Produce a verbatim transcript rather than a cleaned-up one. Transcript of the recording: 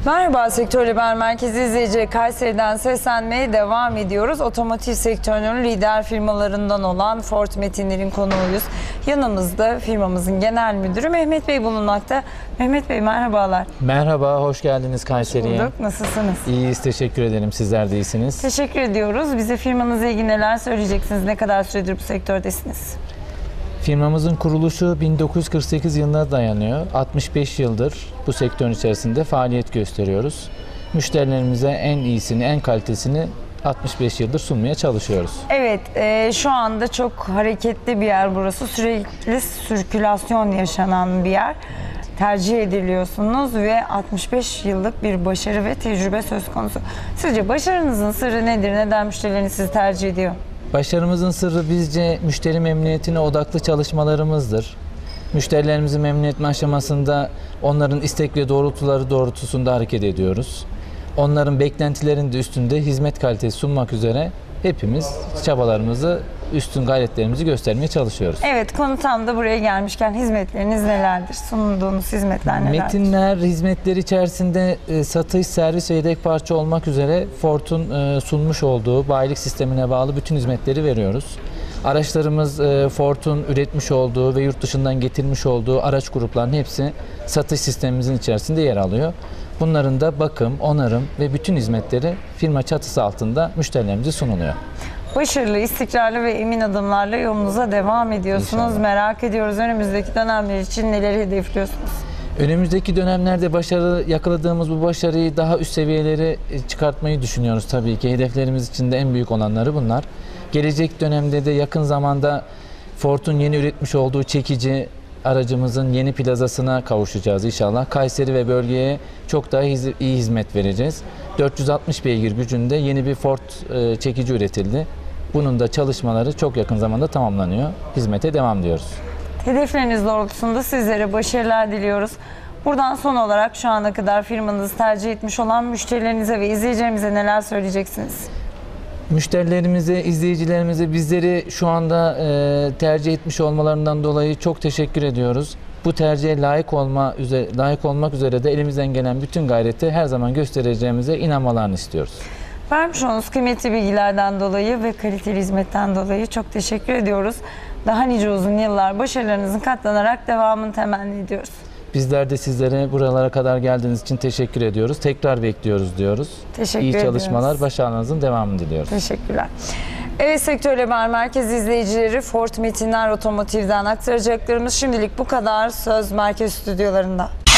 Merhaba, Sektör Haber Merkezi izleyicileri, Kayseri'den seslenmeye devam ediyoruz. Otomotiv sektörünün lider firmalarından olan Ford Metinler'in konuğuyuz. Yanımızda firmamızın genel müdürü Mehmet Bey bulunmakta. Mehmet Bey merhabalar. Merhaba, hoş geldiniz Kayseri'ye. Hoş bulduk, nasılsınız? İyiyiz, teşekkür ederim. Sizler de iyisiniz. Teşekkür ediyoruz. Bize firmanızla ilgili neler söyleyeceksiniz? Ne kadar süredir bu sektördesiniz? Firmamızın kuruluşu bin dokuz yüz kırk sekiz yılına dayanıyor. altmış beş yıldır bu sektörün içerisinde faaliyet gösteriyoruz. Müşterilerimize en iyisini, en kalitesini altmış beş yıldır sunmaya çalışıyoruz. Evet, e, şu anda çok hareketli bir yer burası. Sürekli sirkülasyon yaşanan bir yer. Tercih ediliyorsunuz ve altmış beş yıllık bir başarı ve tecrübe söz konusu. Sizce başarınızın sırrı nedir? Neden müşterileriniz sizi tercih ediyor? Başarımızın sırrı bizce müşteri memnuniyetine odaklı çalışmalarımızdır. Müşterilerimizin memnun etme aşamasında onların istek ve doğrultuları doğrultusunda hareket ediyoruz. Onların beklentilerinin de üstünde hizmet kalitesi sunmak üzere hepimiz çabalarımızı, üstün gayretlerimizi göstermeye çalışıyoruz. Evet, konu tam da buraya gelmişken hizmetleriniz nelerdir? Sunduğunuz hizmetler nelerdir? Metinler hizmetleri içerisinde e, satış, servis ve yedek parça olmak üzere Ford'un e, sunmuş olduğu bayilik sistemine bağlı bütün hizmetleri veriyoruz. Araçlarımız e, Ford'un üretmiş olduğu ve yurt dışından getirmiş olduğu araç gruplarının hepsi satış sistemimizin içerisinde yer alıyor. Bunların da bakım, onarım ve bütün hizmetleri firma çatısı altında müşterilerimize sunuluyor. Başarılı, istikrarlı ve emin adımlarla yolunuza devam ediyorsunuz. İnşallah. Merak ediyoruz, önümüzdeki dönemler için neleri hedefliyorsunuz? Önümüzdeki dönemlerde başarı yakaladığımız bu başarıyı daha üst seviyelere çıkartmayı düşünüyoruz tabii ki. Hedeflerimiz içinde en büyük olanları bunlar. Gelecek dönemde de yakın zamanda Ford'un yeni üretmiş olduğu çekici aracımızın yeni plazasına kavuşacağız inşallah. Kayseri ve bölgeye çok daha iyi hizmet vereceğiz. dört yüz altmış beygir gücünde yeni bir Ford çekici üretildi. Bunun da çalışmaları çok yakın zamanda tamamlanıyor. Hizmete devam diyoruz. Hedefleriniz doğrultusunda sizlere başarılar diliyoruz. Buradan son olarak şu ana kadar firmanızı tercih etmiş olan müşterilerinize ve izleyicilerimize neler söyleyeceksiniz? Müşterilerimize, izleyicilerimize bizleri şu anda e, tercih etmiş olmalarından dolayı çok teşekkür ediyoruz. Bu tercihe layık olma üzere, layık olmak üzere de elimizden gelen bütün gayreti her zaman göstereceğimize inanmalarını istiyoruz. Vermiş olduğunuz kıymetli bilgilerden dolayı ve kaliteli hizmetten dolayı çok teşekkür ediyoruz. Daha nice uzun yıllar başarılarınızın katlanarak devamını temenni ediyoruz. Bizler de sizlere buralara kadar geldiğiniz için teşekkür ediyoruz. Tekrar bekliyoruz diyoruz. Teşekkür İyi ediyoruz. çalışmalar, başarılarınızın devamını diliyoruz. Teşekkürler. Evet, Sektör Haber Merkezi izleyicileri, Ford Metinler Otomotiv'den aktaracaklarımız şimdilik bu kadar. Söz merkez stüdyolarında.